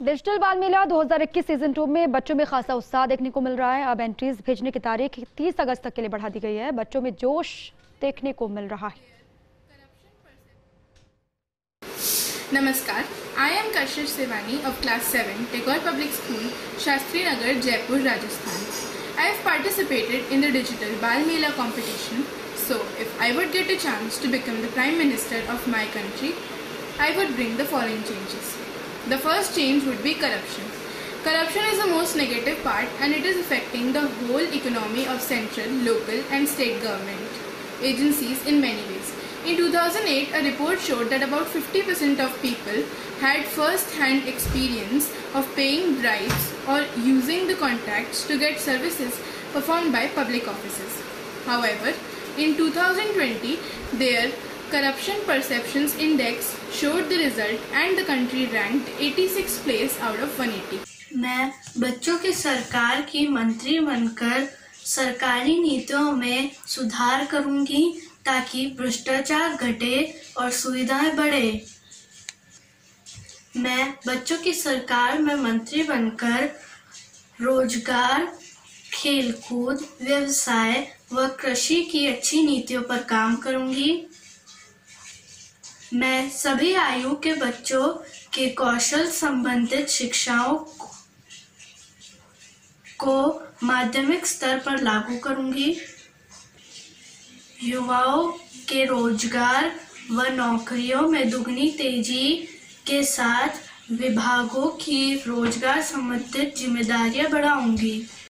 Digital बाल मेला 2021 season 2 में बच्चों में खासा उत्साह देखने को मिल रहा है। अब एंट्रीज भेजने की तारीख 30 अगस्त तक के लिए बढ़ा दी गई है। बच्चों में जोश देखने को मिल रहा है। नमस्कार, I am Kashish Sevani of class 7, Tagore Public School, Shastri Nagar, Jaipur, Rajasthan. I have participated in the digital Bal Mela competition. So, if I would get a chance to become the Prime Minister of my country, I would bring the following changes. The first change would be corruption. Corruption is the most negative part and it is affecting the whole economy of central, local and state government agencies in many ways. In 2008, a report showed that about 50% of people had first-hand experience of paying bribes or using the contacts to get services performed by public offices. However, in 2020, their Corruption Perceptions Index showed the result and the country ranked 86th place out of 180. मैं बच्चों की सरकार की मंत्री बनकर सरकारी नीतियों में सुधार करूंगी ताकि भ्रष्टाचार घटे और सुविधाएं बढ़े। मैं बच्चों की सरकार में मंत्री बनकर रोजगार, खेलकूद, व्यवसाय व कृषि की अच्छी नीतियों पर काम करूंगी। मैं सभी आयु के बच्चों के कौशल संबंधित शिक्षाओं को माध्यमिक स्तर पर लागू करूंगी। युवाओं के रोजगार व नौकरियों में दुगनी तेजी के साथ विभागों की रोजगार संबंधित जिम्मेदारियां बढ़ाऊंगी।